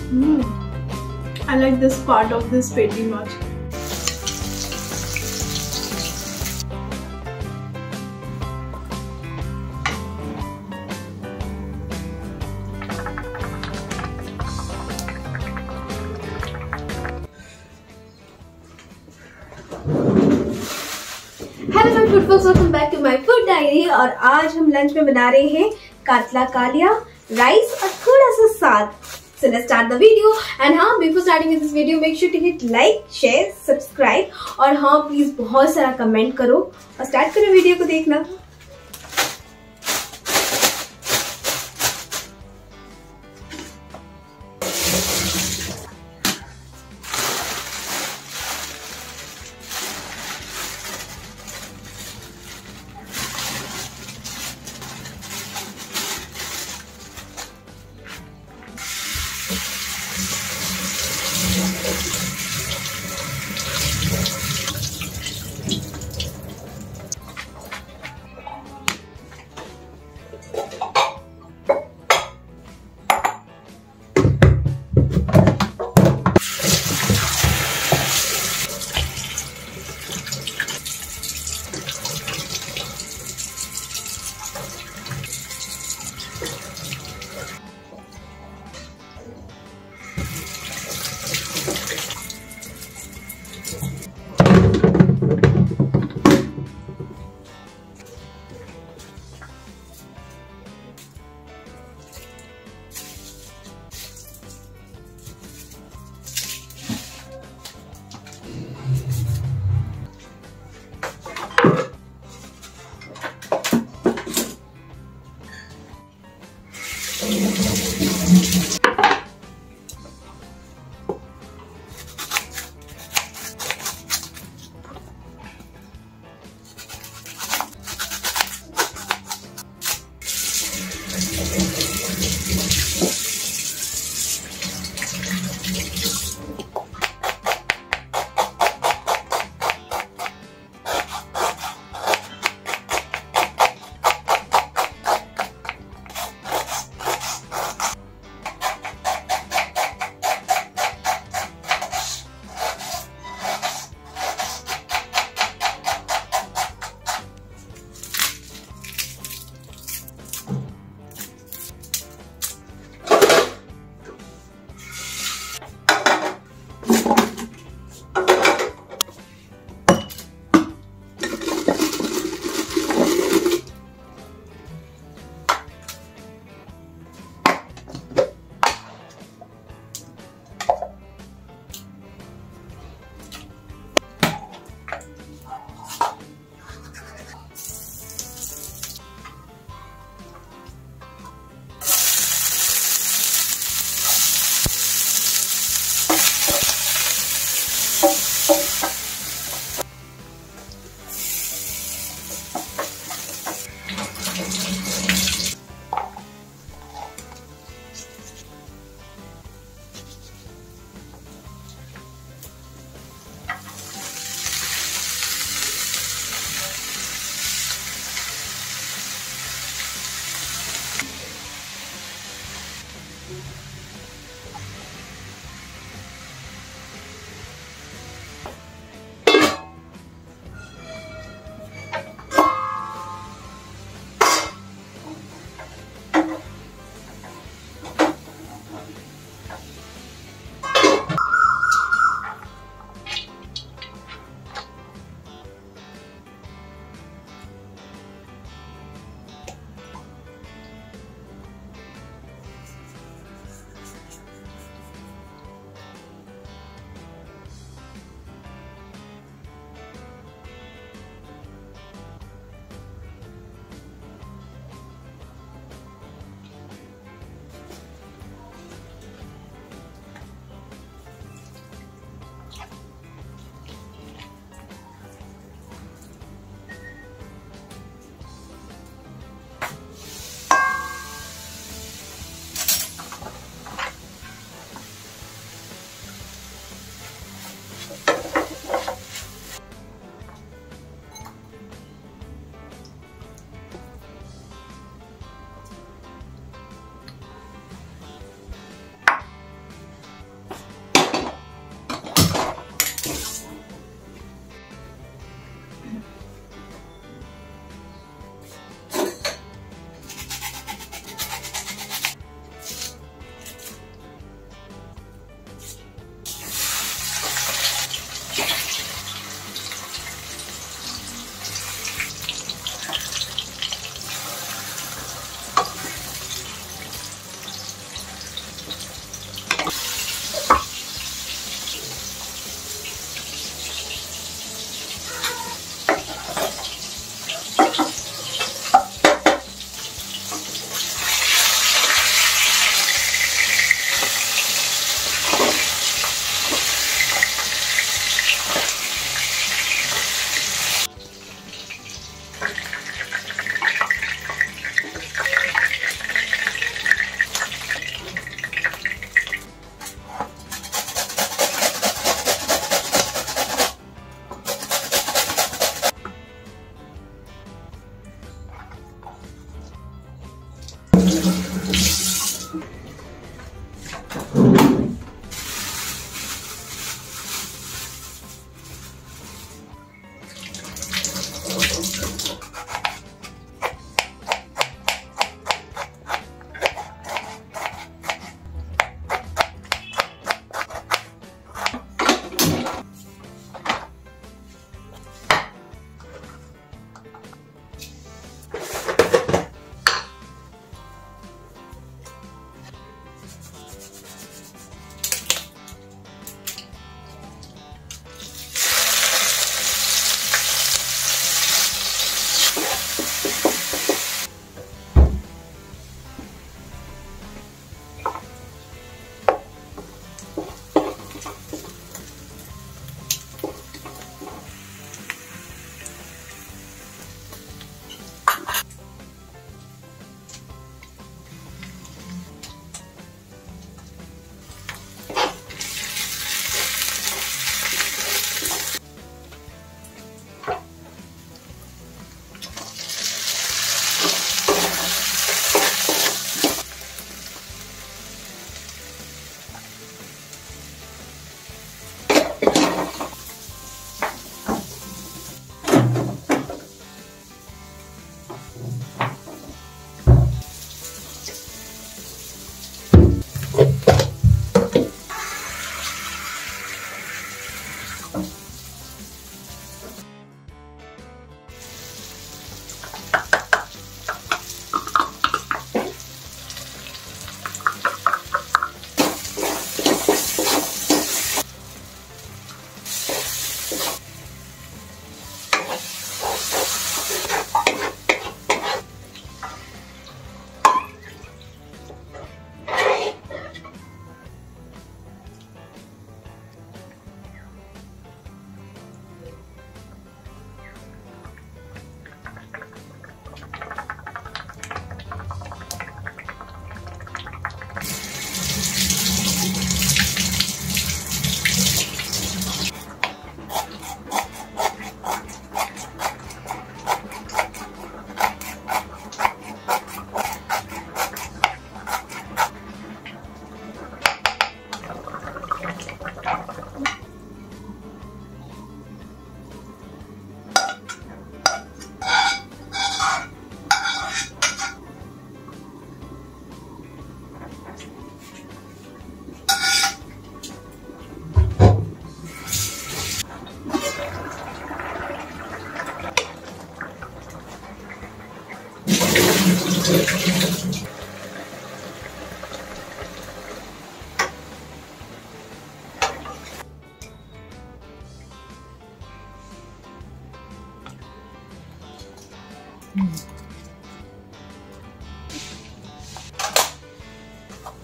I like this part of this patty much. Hello my foodfalls, welcome back to my food diary. और आज हम lunch में बना रहे हैं कातला कालिया, राइस और थोड़ा सा साग। So let's start the video. And हाँ, before starting with this video, make sure to hit like, share, subscribe और हाँ प्लीज बहुत सारा कमेंट करो और स्टार्ट करो वीडियो को देखना।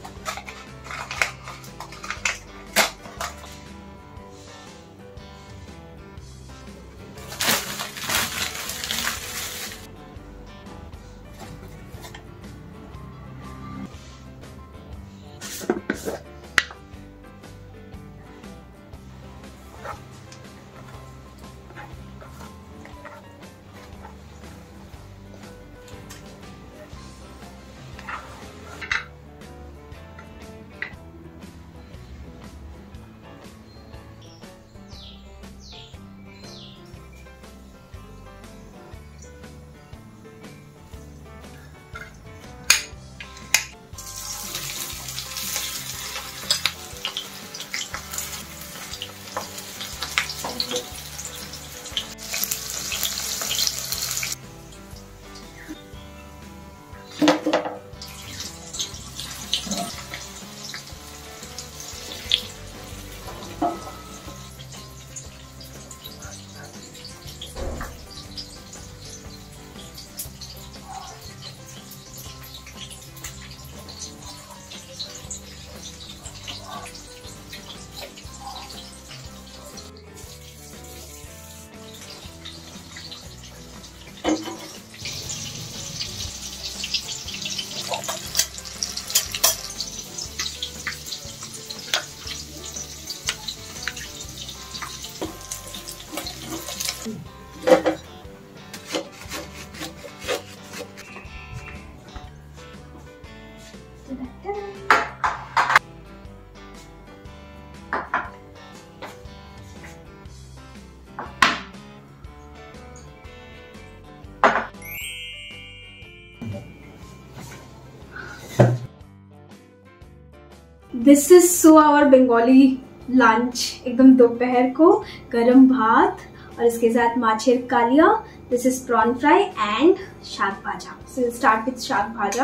This is so our Bengali lunch. एकदम दोपहर को गरम भात और इसके साथ macher kalia. This is prawn fry and shaak bhaja. So start with शाक भाजा।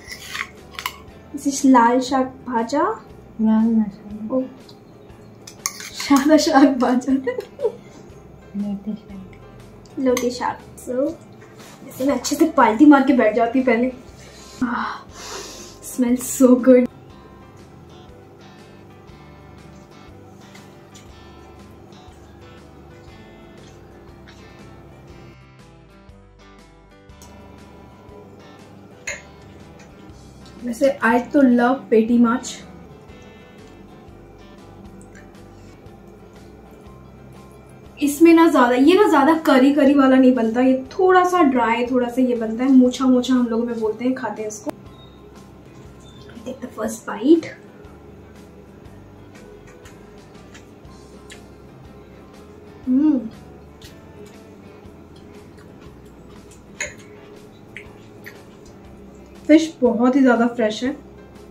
दिस इज लाल शाक भाजा। सादा शाक भाजा। लोटे शाक। सो ऐसे मैं अच्छे से पाल्टी मार के बैठ जाती पहले। Smells so good. वैसे आई तो लव पेटी माछ। इसमें ना ज्यादा करी करी वाला नहीं बनता। ये थोड़ा सा ड्राई, थोड़ा सा ये बनता है मोछा मोछा, हम लोगों में बोलते हैं, खाते हैं इसको। Take the first bite. Fish बहुत ही ज्यादा फ्रेश है।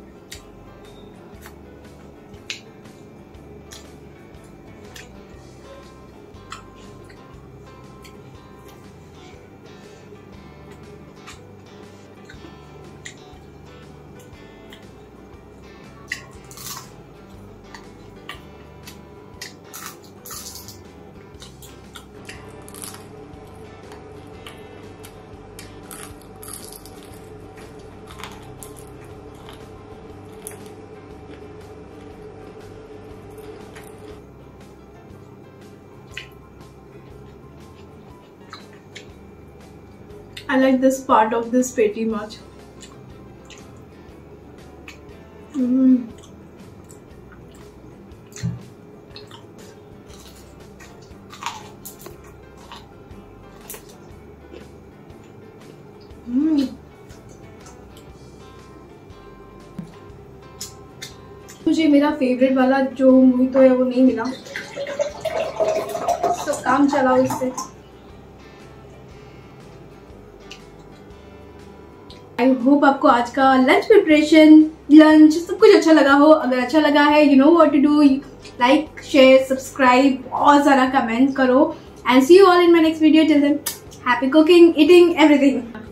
I like this part of this patty much. मुझे मेरा फेवरेट वाला जो मूवी तो है वो नहीं मिला, तो काम चला उससे। आई होप आपको आज का लंच प्रिपरेशन सब कुछ अच्छा लगा हो। अगर अच्छा लगा है, you know what to do, like share subscribe, बहुत सारा कमेंट करो। And see you all in my next video. Till then, happy cooking, eating, everything.